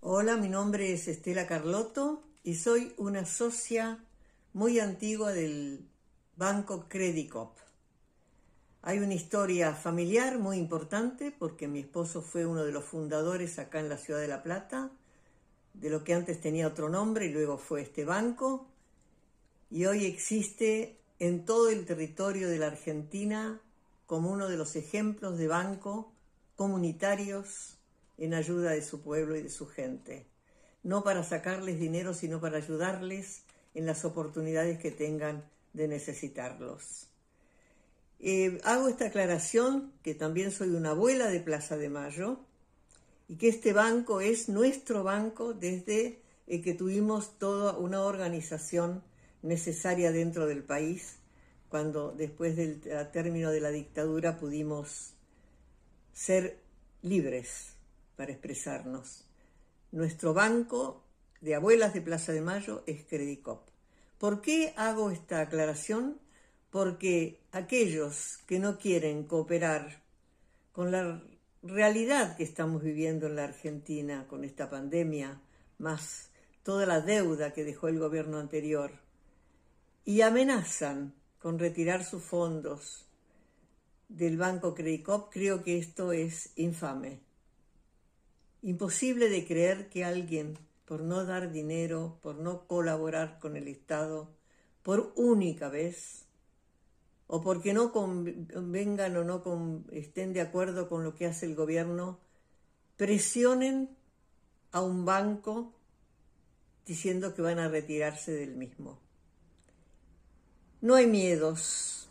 Hola, mi nombre es Estela Carlotto y soy una socia muy antigua del Banco Credicop. Hay una historia familiar muy importante porque mi esposo fue uno de los fundadores acá en la ciudad de La Plata, de lo que antes tenía otro nombre y luego fue este banco, y hoy existe en todo el territorio de la Argentina como uno de los ejemplos de banco comunitarios en ayuda de su pueblo y de su gente. No para sacarles dinero, sino para ayudarles en las oportunidades que tengan de necesitarlos. Hago esta aclaración, que también soy una abuela de Plaza de Mayo, y que este banco es nuestro banco desde que tuvimos toda una organización necesaria dentro del país, cuando después del término de la dictadura pudimos ser libres para expresarnos. Nuestro banco de abuelas de Plaza de Mayo es Credicop. ¿Por qué hago esta aclaración? Porque aquellos que no quieren cooperar con la realidad que estamos viviendo en la Argentina, con esta pandemia, más toda la deuda que dejó el gobierno anterior, y amenazan con retirar sus fondos del Banco Credicop, creo que esto es infame. Imposible de creer que alguien, por no dar dinero, por no colaborar con el Estado, por única vez, o porque no convengan o no estén de acuerdo con lo que hace el gobierno, presionen a un banco diciendo que van a retirarse del mismo. No hay miedos,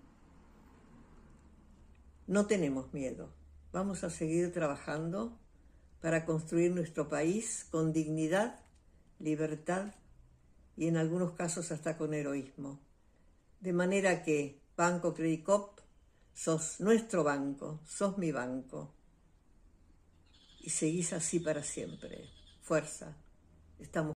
no tenemos miedo. Vamos a seguir trabajando para construir nuestro país con dignidad, libertad y en algunos casos hasta con heroísmo. De manera que, Banco Credicop, sos nuestro banco, sos mi banco. Y seguís así para siempre. Fuerza. Estamos